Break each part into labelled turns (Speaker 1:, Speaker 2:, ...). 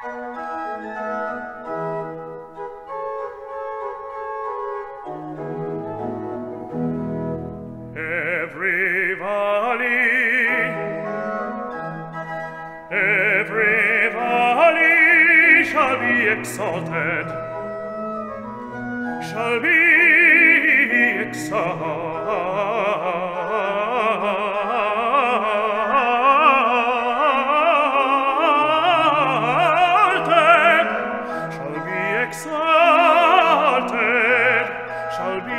Speaker 1: Every valley shall be exalted, shall be exalted, shall be exalted, shall be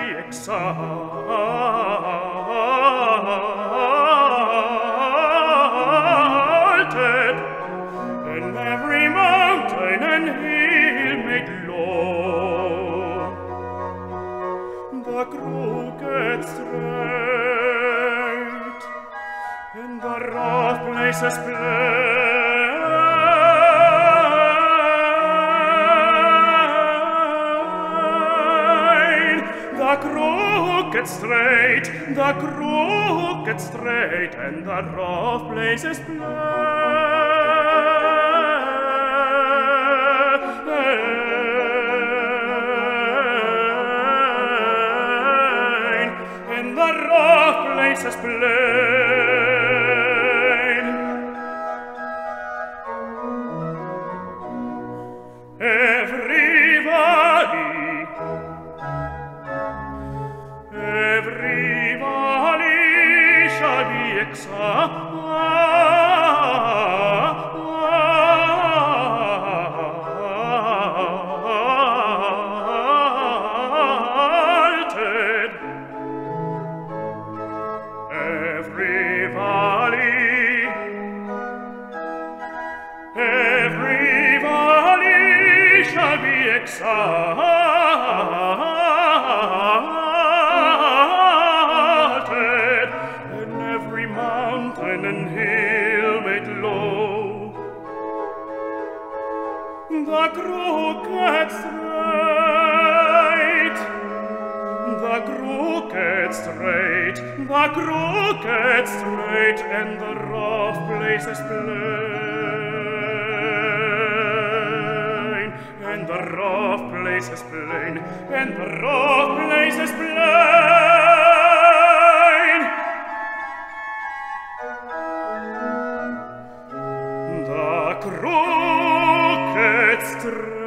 Speaker 1: exalted, and every mountain and hill made low, the crooked straight, and the rough places plain, the crooked straight, and the rough places plain, and the rough places plain. Every valley shall be exalted. Every valley shall be exalted, and every mountain and hill made low, the crooked straight, and the rough places plain, and the rough places plain, and the rough places plain. The crooked straight,